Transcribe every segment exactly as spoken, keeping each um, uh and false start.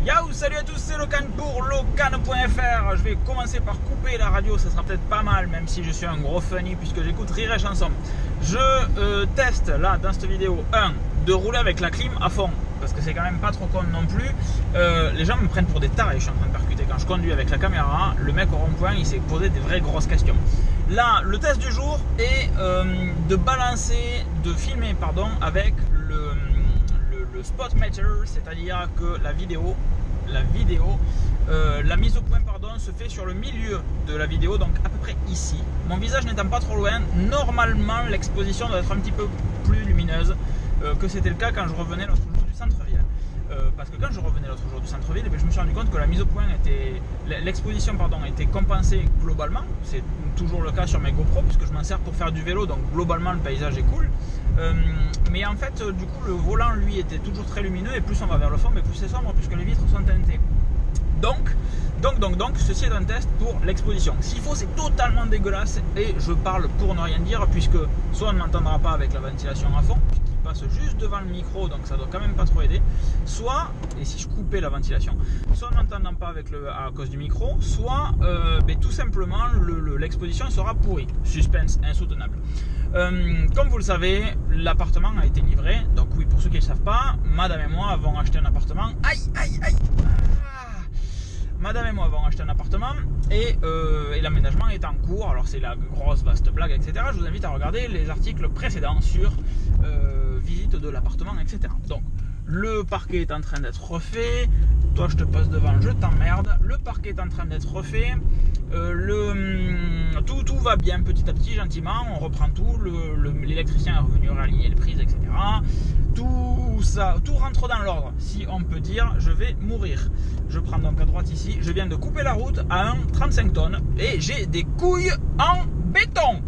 Yo, salut à tous, c'est Locan pour Locan point F R. Je vais commencer par couper la radio, ça sera peut-être pas mal, même si je suis un gros funny puisque j'écoute Rire et Chanson. Je euh, teste là dans cette vidéo, un, de rouler avec la clim à fond, parce que c'est quand même pas trop con non plus. Euh, les gens me prennent pour des tarés, je suis en train de percuter. Quand je conduis avec la caméra, le mec au rond-point, il s'est posé des vraies grosses questions. Là, le test du jour est euh, de balancer, de filmer, pardon, avec le, le, le spot meter, c'est-à-dire que la vidéo, la vidéo, euh, la mise au point, pardon, se fait sur le milieu de la vidéo, donc à peu près ici. Mon visage n'étant pas trop loin, normalement l'exposition doit être un petit peu plus lumineuse euh, que c'était le cas quand je revenais l'autre jour du centre-ville. Euh, parce que quand je revenais l'autre jour du centre-ville, eh je me suis rendu compte que la mise au point était, l'exposition pardon, était compensée globalement. C'est toujours le cas sur mes GoPro puisque je m'en sers pour faire du vélo, donc globalement le paysage est cool. Euh, mais en fait, euh, du coup, le volant lui était toujours très lumineux et plus on va vers le fond, mais plus c'est sombre puisque les vitres sont teintées. Donc, donc, donc, donc, ceci est un test pour l'exposition. S'il faut, c'est totalement dégueulasse et je parle pour ne rien dire puisque soit on ne m'entendra pas avec la ventilation à fond, qui passe juste devant le micro, donc ça doit quand même pas trop aider. Soit, et si je coupais la ventilation, soit en n'entendant pas avec le, à cause du micro, soit euh, ben, tout simplement l'exposition le, le, sera pourrie. Suspense insoutenable. Euh, comme vous le savez, l'appartement a été livré. Donc oui, pour ceux qui ne le savent pas, madame et moi avons acheté un appartement. Aïe, aïe, aïe. Madame et moi avons acheté un appartement et, euh, et l'aménagement est en cours. Alors c'est la grosse vaste blague, et cetera. Je vous invite à regarder les articles précédents sur euh, visite de l'appartement, et cetera. Donc le parquet est en train d'être refait. Toi je te passe devant, je t'emmerde. Le parquet est en train d'être refait. Euh, le, tout, tout va bien petit à petit, gentiment. On reprend tout. L'électricien est revenu réaligner les prises, et cetera. Tout ça, tout rentre dans l'ordre, si on peut dire. Je vais mourir. Je prends donc à droite ici. Je viens de couper la route à un trente-cinq tonnes et j'ai des couilles en béton.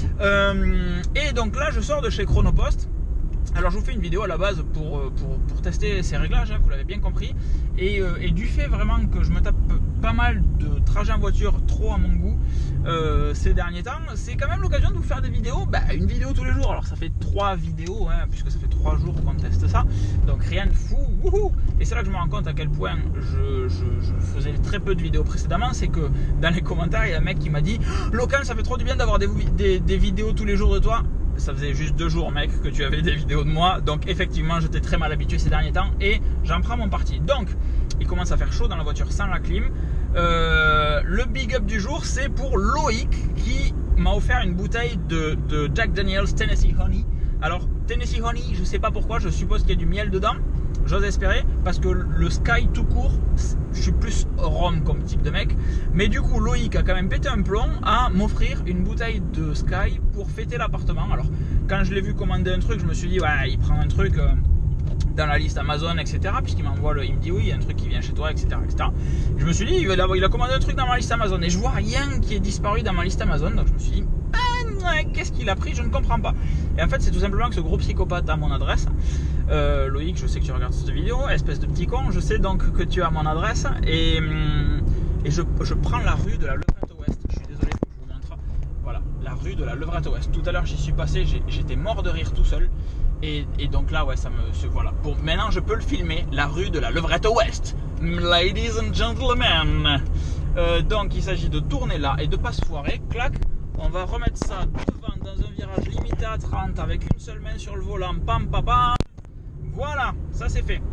Euh, et donc là, je sors de chez Chronopost. Alors je vous fais une vidéo à la base pour, pour, pour tester ces réglages, hein, vous l'avez bien compris. Et, euh, et du fait vraiment que je me tape pas mal de trajets en voiture, trop à mon goût, euh, ces derniers temps, c'est quand même l'occasion de vous faire des vidéos, bah, une vidéo tous les jours. Alors ça fait trois vidéos, hein, puisque ça fait trois jours qu'on teste ça, donc rien de fou. Wouhou. Et c'est là que je me rends compte à quel point je, je, je faisais très peu de vidéos précédemment. C'est que dans les commentaires, il y a un mec qui m'a dit « Locan, ça fait trop du bien d'avoir des, des, des vidéos tous les jours de toi ». Ça faisait juste deux jours, mec, que tu avais des vidéos de moi. Donc effectivement, j'étais très mal habitué ces derniers temps et j'en prends mon parti. Donc, il commence à faire chaud dans la voiture sans la clim. Euh, le big up du jour, c'est pour Loïc qui m'a offert une bouteille de, de Jack Daniel's Tennessee Honey. Alors, Tennessee Honey, je sais pas pourquoi, je suppose qu'il y a du miel dedans. J'ose espérer, parce que le Sky tout court, je suis plus rhum comme type de mec. Mais du coup, Loïc a quand même pété un plomb à m'offrir une bouteille de Sky pour fêter l'appartement. Alors, quand je l'ai vu commander un truc, je me suis dit, ouais, il prend un truc euh, dans la liste Amazon, et cetera. Puisqu'il m'envoie le, il me dit, oui, il y a un truc qui vient chez toi, et cetera, et cetera. Je me suis dit, il a, il a commandé un truc dans ma liste Amazon. Et je vois rien qui est disparu dans ma liste Amazon. Donc je me suis dit, qu'est-ce qu'il a pris? Je ne comprends pas. Et en fait, c'est tout simplement que ce gros psychopathe a mon adresse. Euh, Loïc, je sais que tu regardes cette vidéo, espèce de petit con. Je sais donc que tu as mon adresse. Et, et je, je prends la rue de la Levrette Ouest. Je suis désolé, je vous montre. Voilà, la rue de la Levrette Ouest. Tout à l'heure, j'y suis passé, j'étais mort de rire tout seul. Et, et donc là, ouais, ça me. Voilà. Bon, maintenant, je peux le filmer. La rue de la Levrette Ouest. Ladies and gentlemen. Euh, donc, il s'agit de tourner là et de pas se foirer. Clac. On va remettre ça devant dans un virage limité à trente avec une seule main sur le volant. Pam, pam, pam. Voilà, ça c'est fait.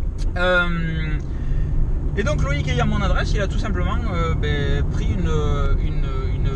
Euh, et donc Loïc ayant mon adresse, il a tout simplement euh, ben, pris une, une, une,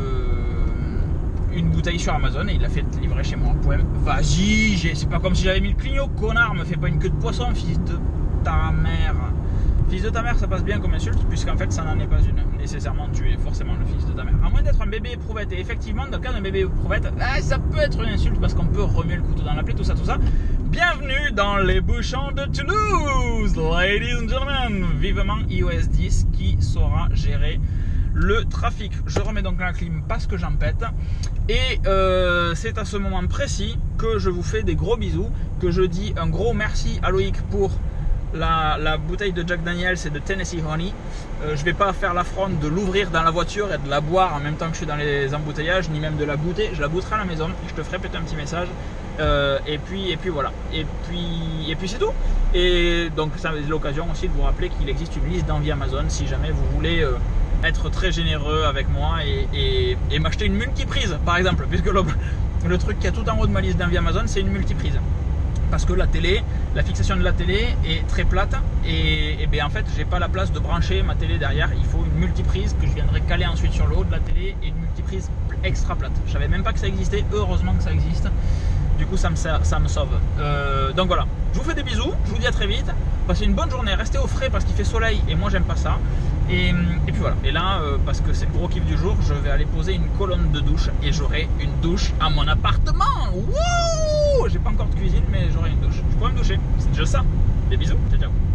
une bouteille sur Amazon et il l'a fait livrer chez moi. Vas-y, c'est pas comme si j'avais mis le clignot, connard, me fais pas une queue de poisson, fils de ta mère. Fils de ta mère, ça passe bien comme insulte, puisqu'en fait, ça n'en est pas une. Nécessairement, tu es forcément le fils de ta mère. À moins d'être un bébé éprouvette. Et effectivement, dans le cas d'un bébé éprouvette, ah, ça peut être une insulte parce qu'on peut remuer le couteau dans la plaie, tout ça, tout ça. Bienvenue dans les bouchons de Toulouse, ladies and gentlemen. Vivement i O S dix qui saura gérer le trafic. Je remets donc la clim parce que j'en pète. Et euh, c'est à ce moment précis que je vous fais des gros bisous, que je dis un gros merci à Loïc pour La, la bouteille de Jack Daniel, c'est de Tennessee Honey. Euh, je vais pas faire l'affront de l'ouvrir dans la voiture et de la boire en même temps que je suis dans les embouteillages, ni même de la goûter. Je la goûterai à la maison et je te ferai peut-être un petit message. Euh, et puis et puis voilà. Et puis et puis c'est tout. Et donc ça c'est l'occasion aussi de vous rappeler qu'il existe une liste d'envie Amazon si jamais vous voulez euh, être très généreux avec moi et, et, et m'acheter une multiprise par exemple, puisque le, le truc qui est tout en haut de ma liste d'envie Amazon, c'est une multiprise. Parce que la télé, la fixation de la télé est très plate et, et bien en fait j'ai pas la place de brancher ma télé derrière. Il faut une multiprise que je viendrai caler ensuite sur le haut de la télé et une multiprise extra plate. Je savais même pas que ça existait, heureusement que ça existe. Du coup ça me, ça, ça me sauve. Euh, donc voilà, je vous fais des bisous, je vous dis à très vite. Passez une bonne journée, restez au frais parce qu'il fait soleil et moi j'aime pas ça. Et, et puis voilà, et là euh, parce que c'est le gros kiff du jour, je vais aller poser une colonne de douche et j'aurai une douche à mon appartement. Wouh! J'ai pas encore de cuisine mais j'aurai une douche. Je pourrais me doucher, c'est déjà ça. Des bisous, ciao ciao.